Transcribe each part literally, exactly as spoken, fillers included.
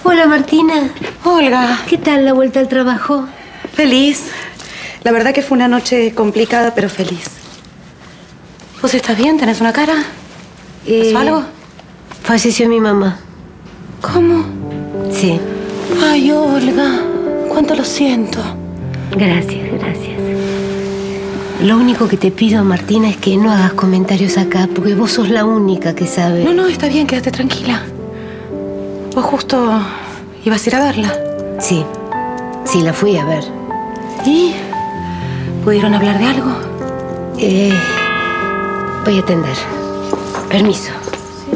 Hola, Martina. Olga. ¿Qué tal la vuelta al trabajo? Feliz. La verdad que fue una noche complicada, pero feliz. ¿Vos estás bien? ¿Tenés una cara? Eh, ¿Pasó algo? Falleció mi mamá. ¿Cómo? Sí. Ay, Olga. Cuánto lo siento. Gracias, gracias. Lo único que te pido, Martina, es que no hagas comentarios acá, porque vos sos la única que sabe. No, no, está bien, quédate tranquila. Vos justo ibas a ir a verla. Sí, sí, la fui a ver. ¿Y? ¿Pudieron hablar de algo? Eh, voy a atender. Permiso. Sí.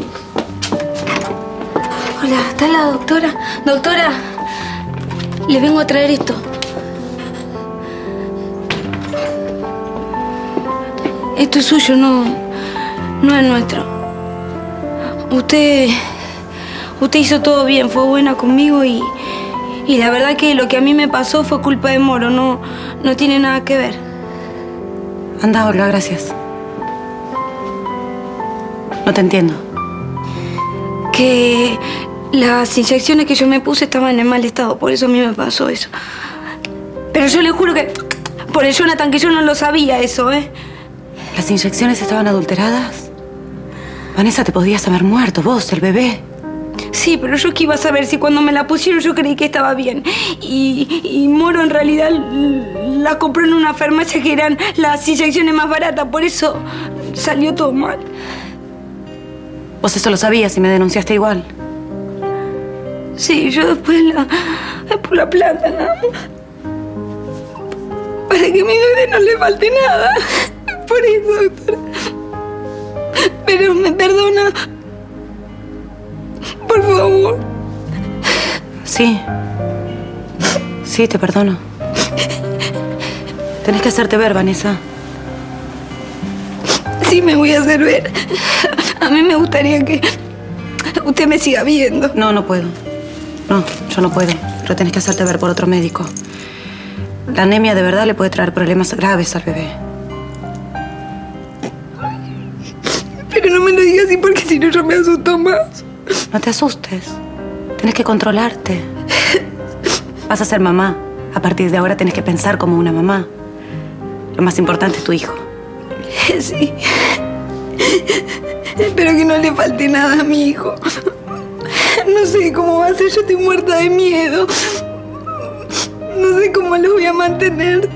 Hola, ¿está la doctora? Doctora, le vengo a traer esto. Esto es suyo, no, no es nuestro. Usted, usted hizo todo bien, fue buena conmigo y, y la verdad que lo que a mí me pasó fue culpa de Moro, no, no tiene nada que ver. Anda, Olga, gracias. No te entiendo. Que las inyecciones que yo me puse estaban en mal estado, por eso a mí me pasó eso. Pero yo le juro que, por el Jonathan, que yo no lo sabía eso, ¿eh? ¿Las inyecciones estaban adulteradas? Vanessa, te podías haber muerto, vos, el bebé. Sí, pero yo qué iba a saber si cuando me la pusieron yo creí que estaba bien. Y, y Moro en realidad la compró en una farmacia que eran las inyecciones más baratas, por eso salió todo mal. Vos eso lo sabías y me denunciaste igual. Sí, yo después la... por la plata nada más. Para que a mi bebé no le falte nada. Por eso, doctora. Pero me perdona. Por favor. Sí. Sí, te perdono. Tenés que hacerte ver, Vanessa. Sí, me voy a hacer ver. A mí me gustaría que usted me siga viendo. No, no puedo. No, yo no puedo. Pero tenés que hacerte ver por otro médico. La anemia de verdad le puede traer problemas graves al bebé. Pero no me lo digas así porque si no yo me asusto más. No te asustes. Tenés que controlarte. Vas a ser mamá. A partir de ahora tenés que pensar como una mamá. Lo más importante es tu hijo. Sí. Espero que no le falte nada a mi hijo. No sé cómo va a ser. Yo estoy muerta de miedo. No sé cómo lo voy a mantener.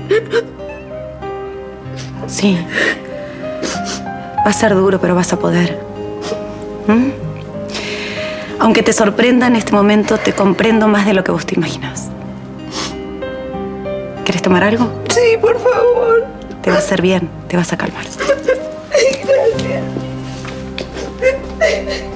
Sí. Va a ser duro, pero vas a poder. ¿Mm? Aunque te sorprenda en este momento, te comprendo más de lo que vos te imaginas. ¿Quieres tomar algo? Sí, por favor. Te va a hacer bien, te vas a calmar. Gracias.